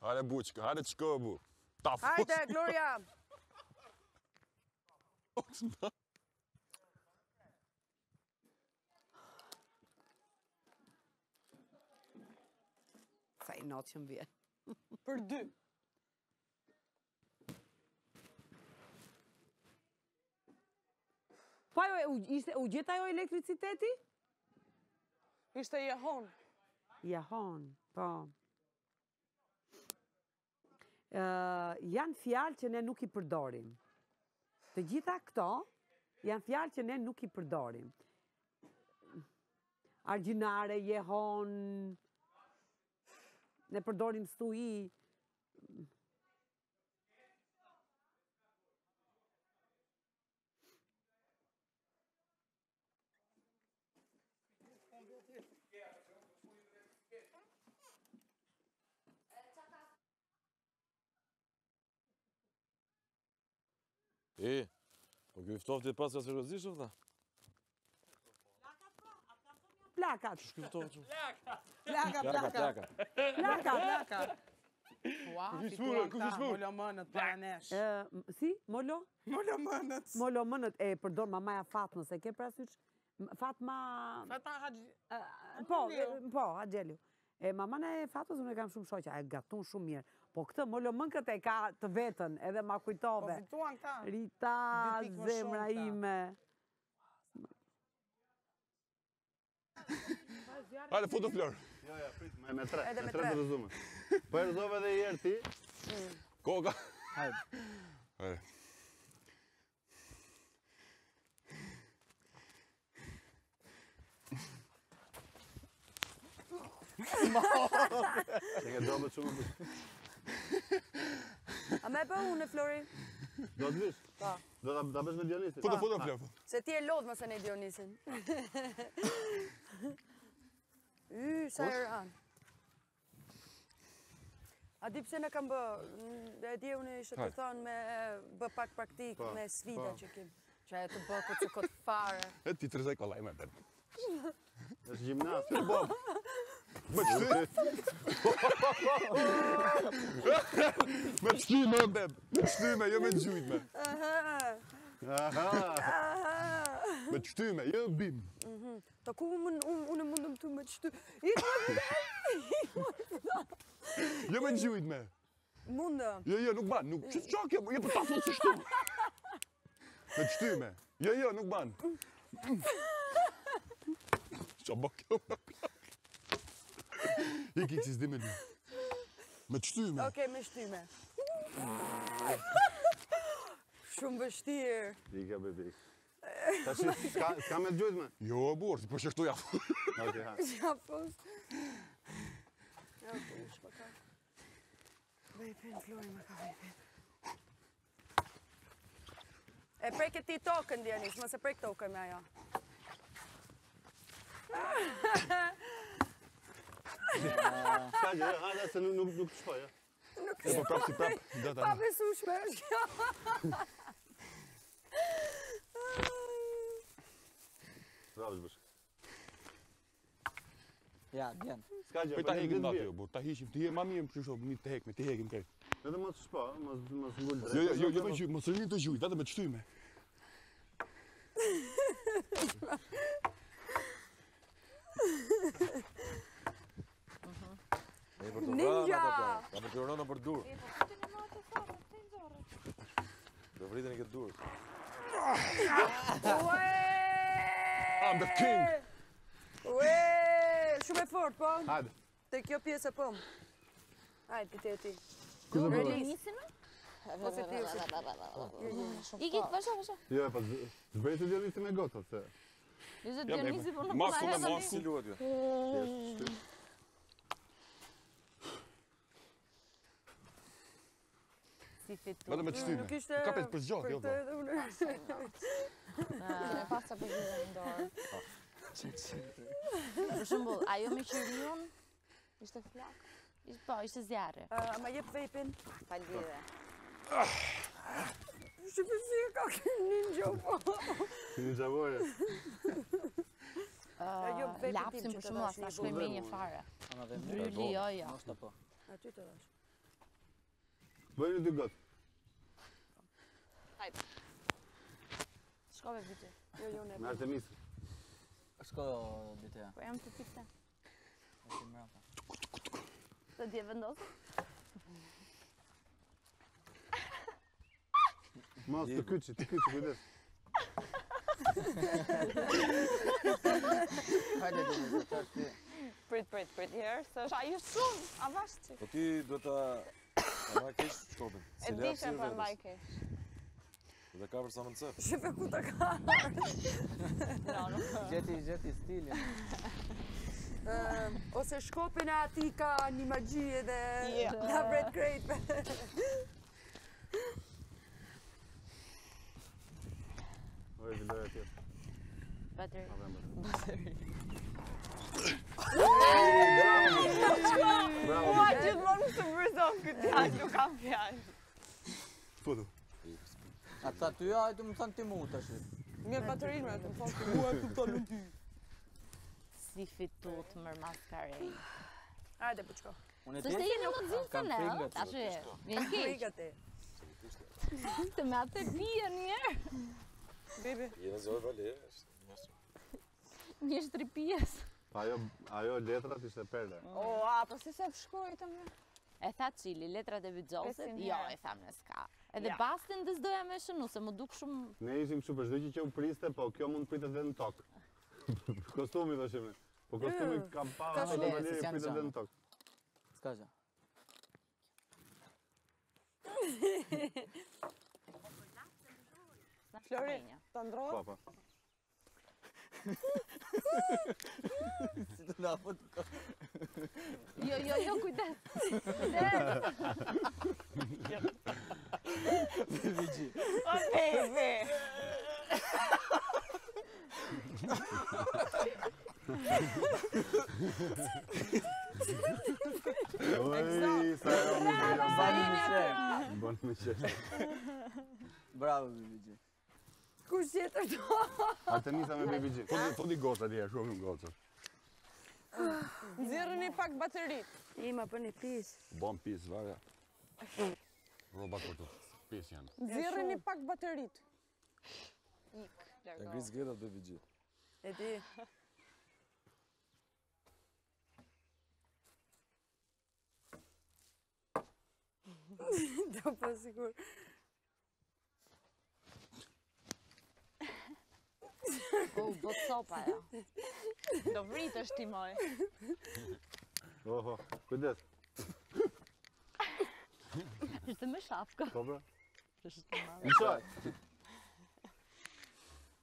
Hajde buçka, hajde çka bu. Ta fos. Hajde, Gloria! Sa i natë që më vjen. Për 2. Pa jo, u gjeta jo elektriciteti? Ishte jehon. Jahon, po. Janë fjalë që ne nuk i përdorim. Të gjitha këto janë fjalë që ne nuk i përdorim. Argjinare, jehon, ne përdorim stui. Po kjo ftofti pas ka seriozisht o tha? Plakat. Shkëftofti që? Plaka. Ua, fituan këta, molomënët para nesh. Si? Molo? Molomënët. Molomënët e përdor mamaja Fatmës, e ke parasysh? Fatma... Fatma Haxhi. Po, Haxheliu. E mamana e Fatmës unë e kam shumë shoqja, e gatun shumë mirë. Po këtë molomënkët e ka të vetën, edhe ma kujtove. Po fituan këta. Rita, zemra ime. Hajde, foto Flor. Jo, prit, me 3. Edhe me Me 3 tre. të rëzume. Po e rëzove edhe i erë ti. Koka. Hajde. Hajde. Se ke gjobët shumë të... A me bë unë, Flori? Do të vish? Pa. Do ta bësh me Dionisin? Foto Flor. Se ti e lodh mëse ne Dionisin. Sa e ranë. A di pse në kam bë, e di unë ishe të thonë me bë pak praktik, me sfida që kem. Që e të bë këtë këtë fare. E ti të rëzaj kollaj me bërë. Është gjimnast. Me qëty? Me qëty me beb. Me qëty me, jo me gjujt me. Me qëty me, jo bim. Ta ku unë mundëm të me qëty. Jo me gjujt me. Mundëm. Jo, nuk ban, nuk... Që ke, je për ta thotë që shtu. Me qëty me. Jo, nuk ban. Qa bë kjo me plak. Iki që s'di me dy. Me qëty me. Okej, me shtyme. Shumë vështirë. Ika bebi. Ta shi, s'ka me gjujt me? Jo, burë, po që këtu ja. Okej, ha. Ja, pos. Ja, pos, më ka. Vejpin, Flori, më ka vejpin. E preket ti tokën, Dionis, mos e prek tokën me ajo. Ska gjë, hajde se nuk të shkoj, ja. Po prap si prap, data. Pa besueshme është kjo. Bravo, zbësh. Ja, bjen. Ska gjë, Po ta një hekim ditë natë bie. jo, burë, ta hishim, ti je ma mirë më kështu, mi të hekme, ti hekim krejt. Edhe mos shpo, mos ngull drejt. Jo me gjujt, mos rrinë të gjujt, atë me qëty me. Ninja! Ka për të rënë për dur. Do vritën i këtë dur. I'm the king! Ue! Shumë e fort, po? Hajde. Te kjo pjesë e pëm. Hajde, pite e ti. Ku do bëre? Nisim më? Ose ti, ose ti. Iki, vazhdo. Jo, pa zbëj të Dionisi me gotat, se... Nëse Dionisi po nuk Masu me marrë masu. Si luhet jo? si fitu. Vete me qëty me. Nuk ishte... Kapet për zgjatë, jo, për këtë edhe unë. E pasa për gjithë në dorë. Për shembull, ajo me qiriun ishte flak. Po, ishte zjarre. A ma jep vejpin? Pa lidhe. Shqipe si e ka këtë ninja, po. Ninja Warrior. Lapsin për shembull, as ta shkoj me një fare. Bryli, jo. Moshta po. Aty të dash. Bëjnë dy gotë. Hajde. Shkove vite. Jo, ne. Me Artemisë. Shko biteja. Po jam të pikte. Është mbrapa. Të dje vendosë? Mos, të kyçi, kujdes. Hajde dhe të ti. Prit herë, se është ajo shumë, a vash që. Po ti duhet ta marrë kesh shkopin. E di që për mbaj kesh. Do ta kapër sa më të cep. Shefe ku ta ka. Gjeti stilin. Ose shkopin e ati ka një magji edhe Ja. nga Red Grape. Oj, të loja tjetë. Bateri. Bravo. Ua, gjithmonë se mërzon këtë fjallë, nuk kam fjallë. Foto. Ata ty hajde më thënë ti mu tash. Mirë baterinë me të më thonë, mua të tonë ty. Si fitut mër maskarej. Hajde, po qko. Unë Së shte jeni më të zinë se ne, tash vjen keq. Frigate. Të me atë pije njerë. Bibi. Jene zoj vale. Një shtri pijes. Ajo letrat ishte perle. O, po si se shkoj të me? E tha Qili, letrat e Vigjosit? Jo, e tham në ska. Edhe bastin dhe s'doja me shënu, se më duk shumë... Ne ishim kështu për çdo që u priste, po kjo mund pritet edhe në tokë. Kostumi thoshim ne. Po kostumi ka pa Ka ato shumë. valeri pritet edhe në tokë. S'ka gjë. Flori, të ndrohet? Po. Si të na fut. Jo, kujdes. Vigji. O, bebe. Oj, sa e Bani me qef. Bon me qef. Bravo Vigji. Kush tjetër do? Artemisa me Baby G. Thoni goca dje, shumë goca. Nxirrni pak baterit. Ima për një pis. Bon pis, vaga. Roba këtu. Pis janë. Nxirrni pak baterit. E ngris gjetat be Vigji. E di. Do po sigur. Bot sopa, ja. Do vritë është ti moj. Oho, kujdes. Ishte me shafka. Po bra. Ishte madhe. Isha.